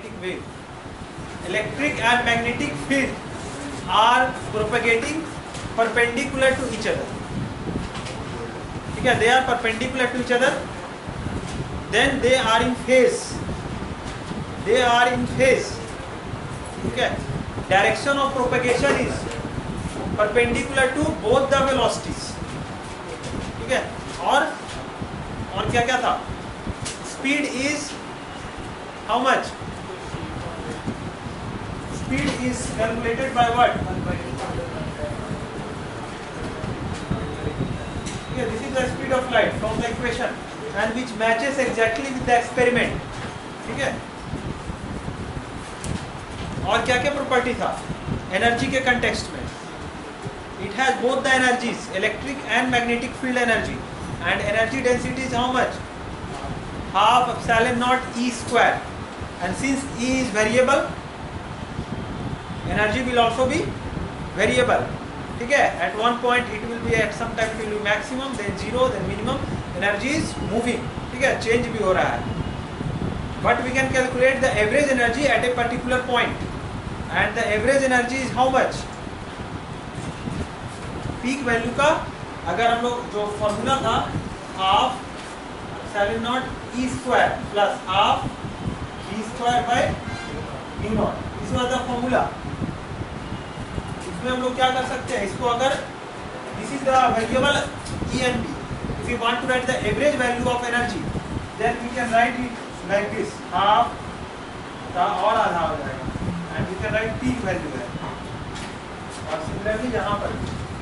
electromagnetic wave. Electric and magnetic field are propagating perpendicular to each other. ठीक है, they are perpendicular to each other. Then they are in phase. They are in phase. ठीक है, direction of propagation is perpendicular to both the velocities. ठीक है, और क्या क्या था? Speed is how much? Speed is calculated by what? Yeah, this is the speed of light from the equation and which matches exactly with the experiment. ठीक है, और क्या क्या प्रॉपर्टी था एनर्जी के कंटेक्स्ट में? It has both the energies, electric and magnetic field energy, and energy density is how much? Half epsilon naught E square, and since E is variable, energy will also be variable. ठीक है, at one point it will be, at some time it will be maximum, then zero, then minimum. Energy is moving. ठीक है, change भी हो रहा है. But we can calculate the average energy at a particular point, and the average energy is how much? Peak value का अगर हम लोग जो फॉर्मूला था half epsilon not E square plus half E square by mu not, this was the formula. इसमें हम लोग क्या कर सकते हैं, इसको अगर this is the variable E and B, if you want to write the average value of energy then we can write it like this, half का और आधा हो जाएगा and we can write peak value है. और similarly यहाँ पर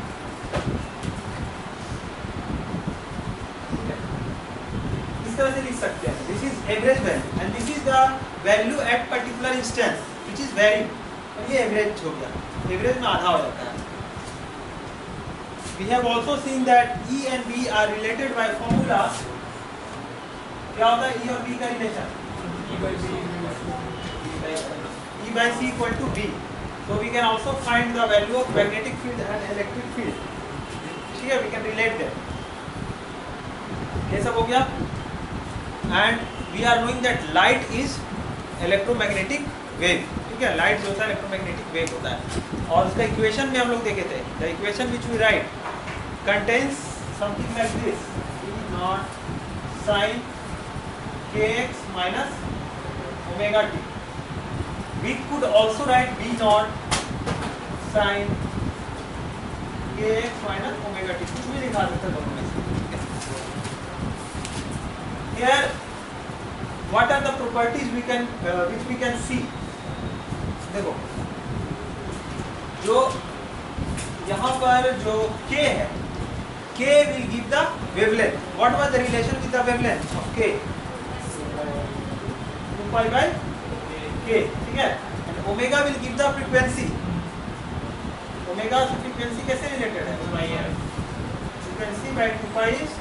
इस तरह से लिख सकते हैं, this is average value and this is the value at particular instance which is very, और ये एवरेज हो गया, एवरेज में आधा हो जाता है. We have also seen that E and B are related by formula. क्या होता है ई और बी का relation? E by C equal to B. So we can also find the value of magnetic field and electric field. ठीक है, we can relate them. ये सब हो गया. And we are knowing that light is electromagnetic wave. ठीक है, light जो होता है electromagnetic wave होता है. और उसका इक्वेशन में हम लोग देखे थे, the equation which we write contains something like this: E naught sin kx minus omega t. We could also write B naught sin kx minus omega t. कुछ भी लिखा सकते हैं दोनों में से. Here, what are the properties which we can see? देखो, जो यहाँ पर जो k है, k will give the wavelength. What was the relation with the wavelength of k? 2 pi by k. ठीक है, and omega will give the frequency. Omega से frequency कैसे रिलेटेड है? Frequency by 2 pi is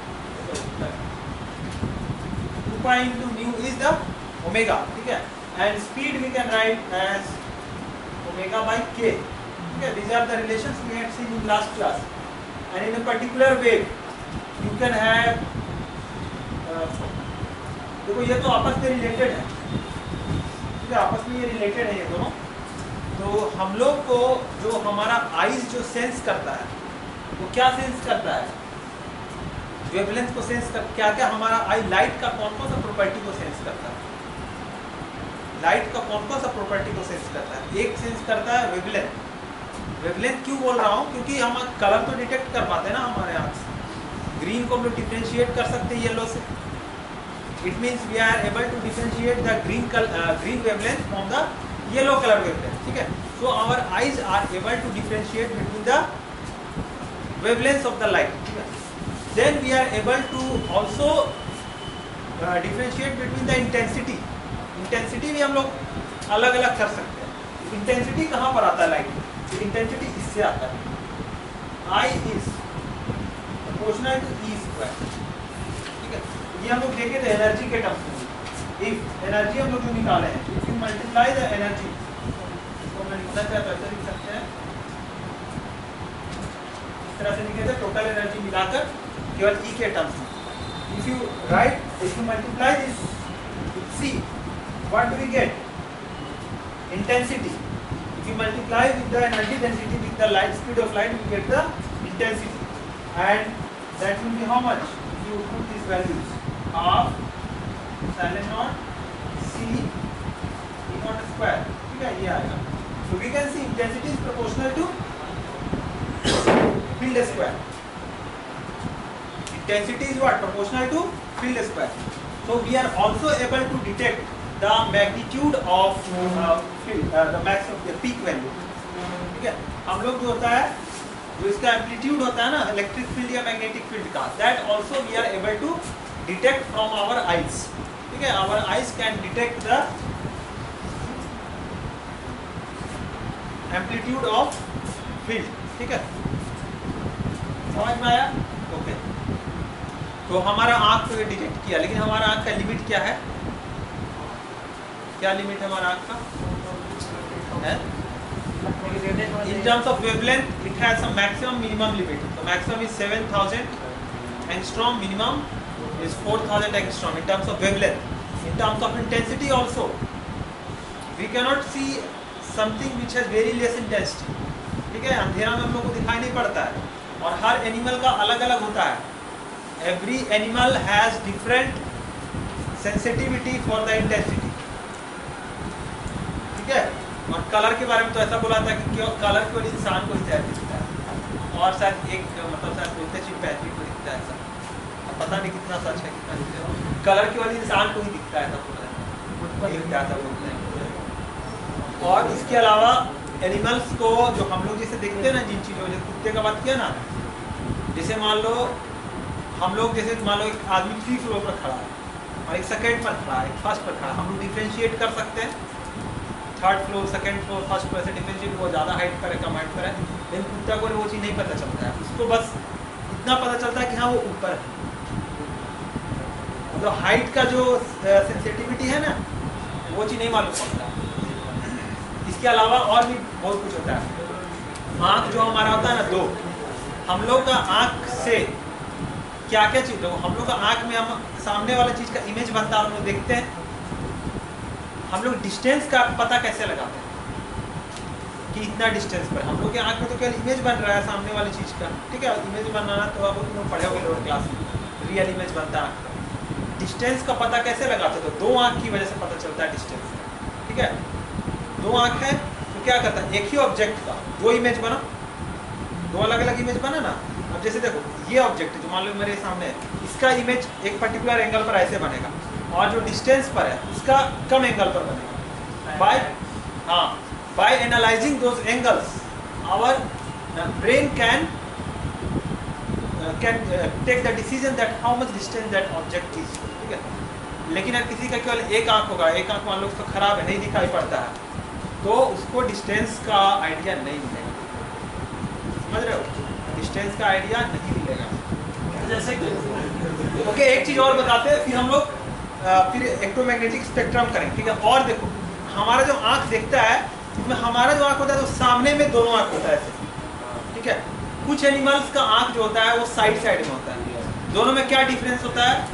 2 pi into mu is the omega. ठीक है, and speed we can write as omega by k. ठीक है, these are the relations we had seen in last class. And in a particular wave you can have देखो ये तो आपस में related है. ठीक है, आपस में ये रिलेटेड है ये दोनों. तो हम लोग को जो हमारा आईज जो सेंस करता है वो क्या सेंस करता है? वेवलेंथ को सेंस कर, क्या क्या हमारा आई लाइट का कौन कौन सा प्रॉपर्टी को सेंस करता है? लाइट का कौन कौन सा प्रॉपर्टी को सेंस करता है? एक सेंस करता है वेवलेंथ. वेवलेंथ क्यों बोल रहा हूँ? क्योंकि हम कलर तो डिटेक्ट कर पाते हैं ना हमारे आँख से. ग्रीन को हम लोग डिफ्रेंशिएट कर सकते हैं येलो से. It means we are able to differentiate the green wavelength from the yellow color wavelength. ठीक है, so our eyes are able to differentiate between the wavelengths of the light. ठीक है, then we are able to also differentiate between the intensity. Intensity भी हम लोग अलग अलग कर सकते हैं. Intensity कहाँ पर आता है लाइट में? Intensity इससे आता है. I is proportional to E square. ये हम लोग देखे थे एनर्जी के टर्म्स में. इफ एनर्जी हम लोग जो निकाले हैं, if you multiply the energy, इसको मैं लिखना चाहता हूं, ऐसे लिख सकते हैं, इस तरह से लिखे थे टोटल एनर्जी मिलाकर केवल ई के टर्म्स में. If you write, if you multiply this, see what do we get? intensity. If you multiply with the energy density with the light speed of light, you get the intensity, and that will be how much? If you put these values, half epsilon naught c e naught square, ठीक है, ये आएगा. So we can see intensity is proportional to field square. Intensity is what? Proportional to field square. So we are also able to detect the magnitude of field, the max of the peak value. ठीक है, हम लोग जो होता है, जो इसका amplitude होता है ना इलेक्ट्रिक फील्ड या मैग्नेटिक फील्ड का, that also we are able to detect from our eyes. ठीक है, our eyes can detect the amplitude of field. ठीक है, समझ में आया? ओके. तो हमारा आँख तो ये डिटेक्ट किया, लेकिन हमारा आँख का लिमिट क्या है? क्या लिमिट है हमारा आँख का? है? In terms of wavelength, it has a maximum minimum limit. The maximum is 7,000 angstrom, minimum is 4,000 angstrom in terms of wavelength. In terms of intensity also, we cannot see something which has very less intensity. ठीक है, अंधेरा में हम लोग को दिखाई नहीं पड़ता है, और हर एनिमल का अलग अलग होता है. Every animal has different sensitivity for the intensity. ठीक है, और कलर के बारे में तो ऐसा बोला था कि क्यों कलर केवल इंसान को ही दिखता है, और शायद एक मतलब शायद बोलते चिंपैंजी को दिखता है ऐसा. अब पता नहीं कितना सच है कितना झूठ है. कलर केवल इंसान को ही दिखता है, ऐसा बोलते हैं. और इसके अलावा एनिमल्स को जो हम लोग जैसे देखते हैं ना, जिन चीज़ों जैसे कुत्ते का बात किया ना, जैसे मान लो हम लोग जैसे मान लो एक आदमी 3 फ्लोर पर खड़ा है और एक सेकेंड पर खड़ा है, एक फर्स्ट पर खड़ा है, हम लोग डिफ्रेंशिएट कर सकते हैं. Third floor, second floor, first floor, ऐसे डिफरेंशिएट, वो ज़्यादा हाइट पर है, कम हाइट पर है. लेकिन कुत्ता को वो चीज़ नहीं पता चलता है, उसको बस इतना पता चलता है कि हाँ वो ऊपर है. मतलब हाइट का जो सेंसिटिविटी है ना, वो चीज़ नहीं मालूम पड़ता. इसके अलावा और भी बहुत कुछ होता है. आँख जो हमारा होता है ना, दो, हम लोग का आँख से क्या क्या चीज़, हम लोग का आँख में हम सामने वाला चीज़ का इमेज बनता है, हम लोग देखते हैं. हम लोग डिस्टेंस का पता कैसे लगाते हैं कि इतना डिस्टेंस पर? हम लोग के आँख में तो केवल इमेज बन रहा है सामने वाली चीज़ का. ठीक है, इमेज बनाना तो आप लोग पढ़े होंगे लोअर क्लास में, रियल इमेज बनता है. डिस्टेंस का पता कैसे लगाते? तो दो आँख की वजह से पता चलता है डिस्टेंस. ठीक है, दो आँख है तो क्या करता है, एक ही ऑब्जेक्ट का दो इमेज बना, दो अलग अलग इमेज बना ना. अब जैसे देखो, ये ऑब्जेक्ट जो मान लो मेरे सामने है, इसका इमेज एक पर्टिकुलर एंगल पर ऐसे बनेगा, और जो डिस्टेंस पर है उसका कम एंगल पर बनेगा. By analysing those angles our brain can take the decision that how much distance that object is. ठीक है, लेकिन अगर किसी का केवल एक आँख होगा, एक आँख मान लो उसका खराब है, नहीं दिखाई पड़ता है, तो उसको डिस्टेंस का आइडिया नहीं मिलेगा. समझ रहे हो? डिस्टेंस का आइडिया नहीं मिलेगा. जैसे ओके, एक चीज़ और बताते हैं, फिर हम लोग फिर इलेक्ट्रोमैग्नेटिक स्पेक्ट्रम करेंगे. ठीक है, और देखो हमारा जो आँख देखता है, उसमें हमारा जो आँख होता है तो सामने में दोनों आँख होता है ऐसे. ठीक है, कुछ एनिमल्स का आँख जो होता है वो साइड साइड में होता है. दोनों में क्या डिफरेंस होता है?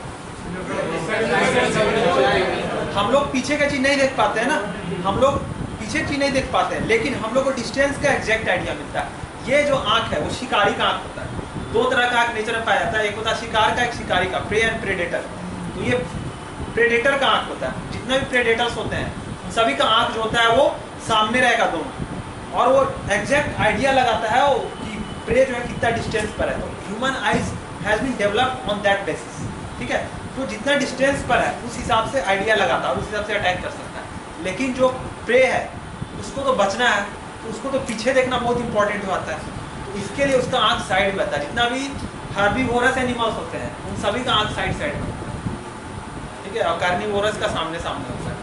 हम लोग पीछे का चीज़ नहीं देख पाते हैं ना, हम लोग पीछे चीज़ नहीं देख पाते हैं, लेकिन हम लोग को डिस्टेंस का एग्जैक्ट आइडिया मिलता है. ये जो आँख है वो शिकारी का आँख होता है. दो तरह का आँख नेचर में पाया जाता है, एक होता है शिकार का, एक शिकारी का, प्रे एंड प्रेडेटर. तो ये प्रेडेटर का आँख होता है. जितने भी प्रेडेटर्स होते हैं उन सभी का आँख जो होता है वो सामने रहेगा दोनों, और वो एग्जैक्ट आइडिया लगाता है वो कि प्रे जो है कितना डिस्टेंस पर है. तो human eyes has been developed on that basis. ठीक है, तो जितना डिस्टेंस पर है उस हिसाब से आइडिया लगाता है और उस हिसाब से अटैक कर सकता है. लेकिन जो प्रे है उसको तो बचना है, तो उसको तो पीछे देखना बहुत इंपॉर्टेंट होता है. तो इसके लिए उसका आँख साइड में रहता है. जितना भी हर्बीवोरस एनिमल्स होते हैं उन सभी का आँख साइड साइड में. ठीक है, और कार्निवोरस का सामने सामने होता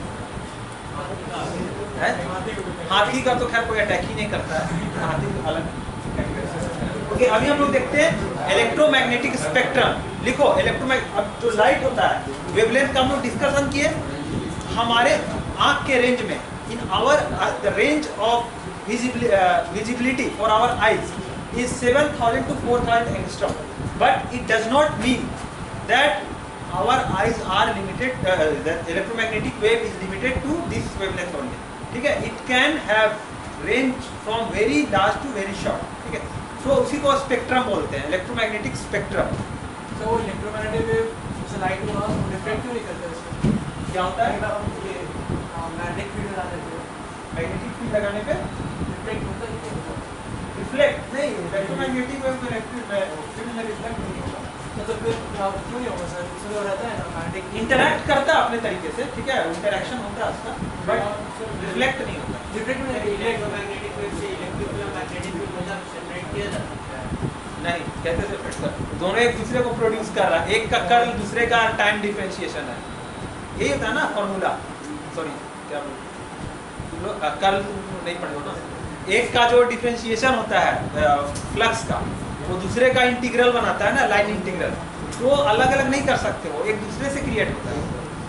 है. हाथी का तो खैर कोई अटैक ही नहीं करता है, हाथी अलग. ओके, अभी हम लोग देखते हैं इलेक्ट्रोमैग्नेटिक स्पेक्ट्रम. लिखो अब जो लाइट होता है वेवलेंथ का हम लोग डिस्कशन किए. हमारे आँख के रेंज में, in our the range of visibility for our eyes is 7,000 to 4,000 angstrom, but it does not mean that our eyes are limited, the electromagnetic wave is limited to this wavelength only. ठीक है, it can have range from very large to very short, ठीक है। सो उसी को spectrum बोलते हैं, electromagnetic spectrum. तो वो इलेक्ट्रोमैग्नेटिक वेव से लाइट हुआ रिफ्लेक्ट क्यों नहीं करते उसमें? क्या होता है, ये मैग्नेटिक फील्ड लगाने पे, मैग्नेटिक फील्ड लगाने पे रिफ्लेक्ट होता है क्या? रिफ्लेक्ट नहीं, इलेक्ट्रोमैग्नेटिक वेव में फील्ड में रिफ्लेक्ट नहीं होगा। तो फिर क्यों नहीं होगा सर? उसमें वो रहता है ना मैग्नेटिक इंटरैक्ट करता है अपने तरीके से, ठीक है, इंटरेक्शन होता है उसका, बट रिफ्लेक्ट नहीं होता। रिफ्लेक्ट में इलेक्ट्रोमैग्नेटिक वेव से इलेक्ट्रिक या मैग्नेटिक वेव मतलब सेपरेट किया जा सकता है? नहीं, कैसे सेपरेट कर, दोनों एक दूसरे को प्रोड्यूस कर रहा है, एक का कर्ल दूसरे का टाइम डिफरेंशिएशन है, यही होता है ना फॉर्मूला। सॉरी क्या बोल, कर्ल नहीं पढ़े हो ना। एक का जो डिफरेंशिएशन होता है फ्लक्स का, वो दूसरे का इंटीग्रल बनाता है ना, लाइन इंटीग्रल, तो अलग अलग नहीं कर सकते, वो एक दूसरे से क्रिएट होता है।